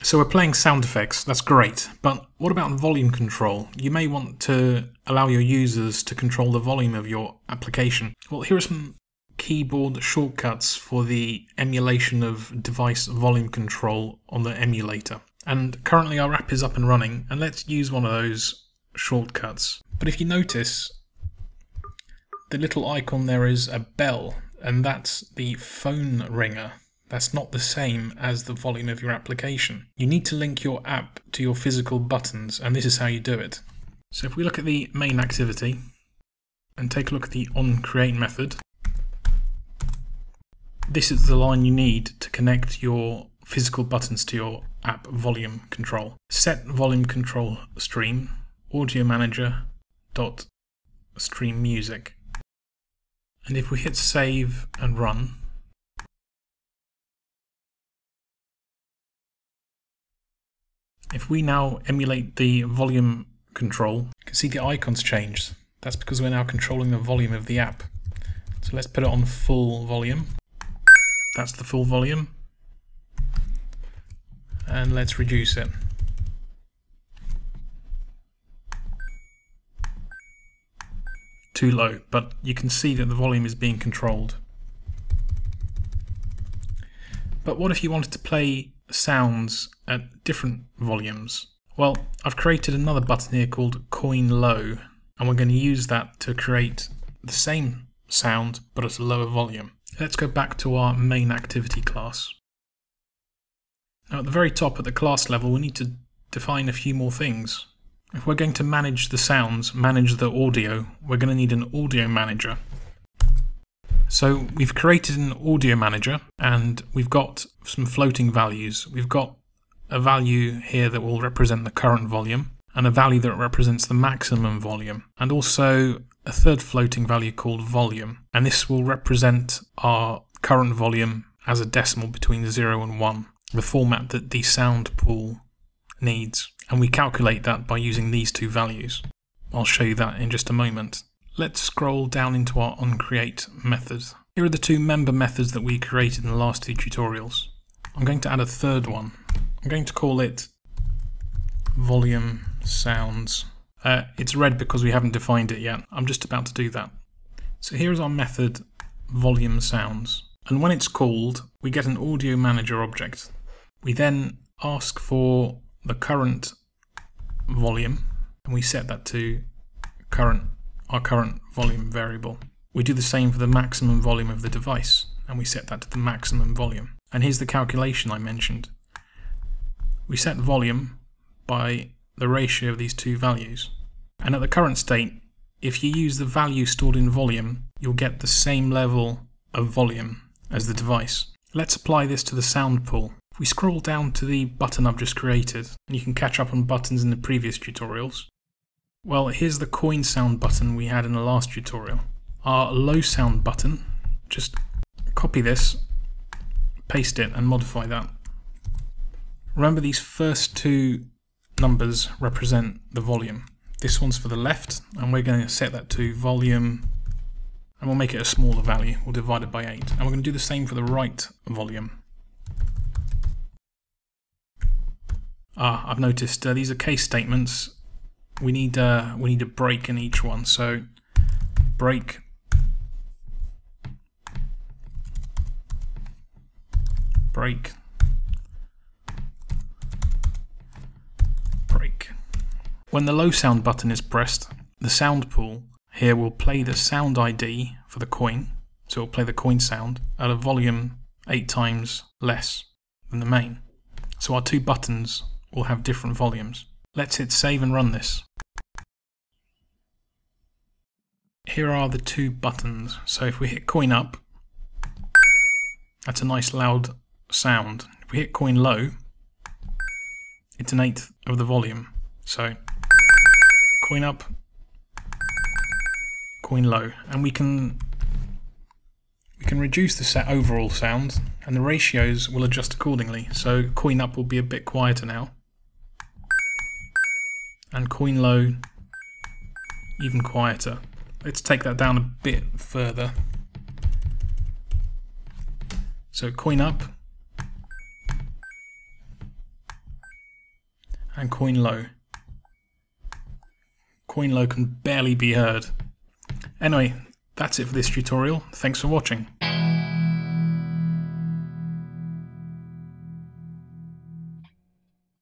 So we're playing sound effects, that's great, but what about volume control? You may want to allow your users to control the volume of your application. Well, here are some keyboard shortcuts for the emulation of device volume control on the emulator. And currently our app is up and running, and let's use one of those shortcuts. But if you notice, the little icon there is a bell, and that's the phone ringer. That's not the same as the volume of your application. You need to link your app to your physical buttons, and this is how you do it. So if we look at the main activity and take a look at the onCreate method, this is the line you need to connect your physical buttons to your app volume control. setVolumeControlStream, AudioManager.stream music. And if we hit save and run, if we now emulate the volume control, you can see the icons changed. That's because we're now controlling the volume of the app. So let's put it on full volume. That's the full volume. And let's reduce it. Too low, but you can see that the volume is being controlled. But what if you wanted to play sounds at different volumes? Well, I've created another button here called Coin Low, and we're going to use that to create the same sound but at a lower volume. Let's go back to our main activity class. Now at the very top at the class level we need to define a few more things. If we're going to manage the sounds, manage the audio, we're going to need an AudioManager. So we've created an AudioManager and we've got some floating values. We've got a value here that will represent the current volume and a value that represents the maximum volume, and also a third floating value called volume. And this will represent our current volume as a decimal between 0 and 1, the format that the SoundPool needs. And we calculate that by using these two values. I'll show you that in just a moment. Let's scroll down into our onCreate method. Here are the two member methods that we created in the last two tutorials. I'm going to add a third one. I'm going to call it volume sounds. It's red because we haven't defined it yet. I'm just about to do that. So here's our method volume sounds. And when it's called, we get an AudioManager object. We then ask for the current volume, and we set that to our current volume variable. We do the same for the maximum volume of the device, and we set that to the maximum volume. And here's the calculation I mentioned. We set volume by the ratio of these two values. And at the current state, if you use the value stored in volume, you'll get the same level of volume as the device. Let's apply this to the SoundPool. If we scroll down to the button I've just created, and you can catch up on buttons in the previous tutorials, well, here's the coin sound button we had in the last tutorial. Our low sound button, just copy this, paste it and modify that. Remember, these first two numbers represent the volume. This one's for the left, and we're going to set that to volume, and we'll make it a smaller value. We'll divide it by 8. And we're going to do the same for the right volume. I've noticed these are case statements. We need a break in each one. So break, break, break. When the low sound button is pressed, the SoundPool here will play the sound ID for the coin. So it will play the coin sound at a volume 8 times less than the main. So our two buttons will have different volumes. Let's hit save and run this. Here are the two buttons. So if we hit coin up, that's a nice loud sound. If we hit coin low, it's an 1/8 of the volume. So coin up, coin low, and we can reduce the overall sound, and the ratios will adjust accordingly. So coin up will be a bit quieter now, and coin low even quieter. Let's take that down a bit further. So coin up, and coin low. Coin low can barely be heard. Anyway, that's it for this tutorial. Thanks for watching.